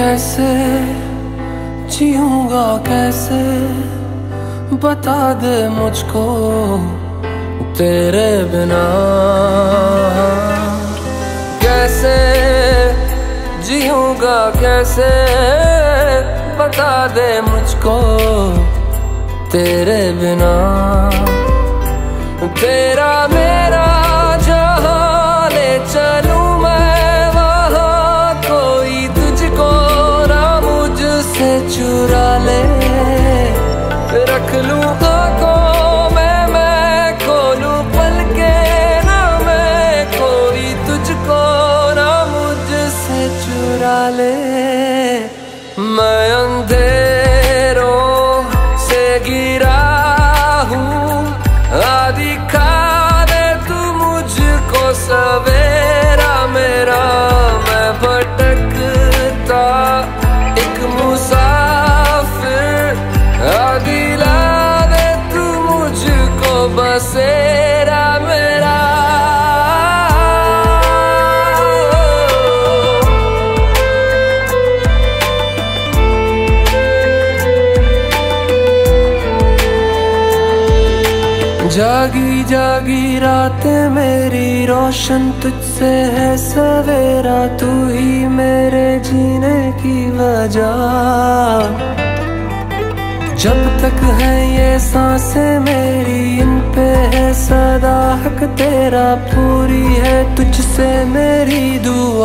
कैसे जीऊंगा कैसे, बता दे मुझको तेरे बिना। कैसे जीऊंगा कैसे, बता दे मुझको तेरे बिना। तेरा मेरा जहां ले चलूं मैं वहां, कोई तुझको ना मुझसे चुरा ले। रख लूं आंखों में मैं खोलूं पलके ना मैं, कोई तुझको ना मुझसे चुरा ले। मैं अंधेरों से गिरा हूँ, दिखा दे तू मुझको सवेरा मेरा। मैं भटकता एक मुसाफिर, दिला दे तू मुझको बसेरा मेरा। जागी जागी रातें मेरी रोशन तुझसे है सवेरा, तू ही मेरे जीने की वजह। जब तक है ये सांसें मेरी, इन पे है सदा हक तेरा, पूरी है तुझसे मेरी दुआ।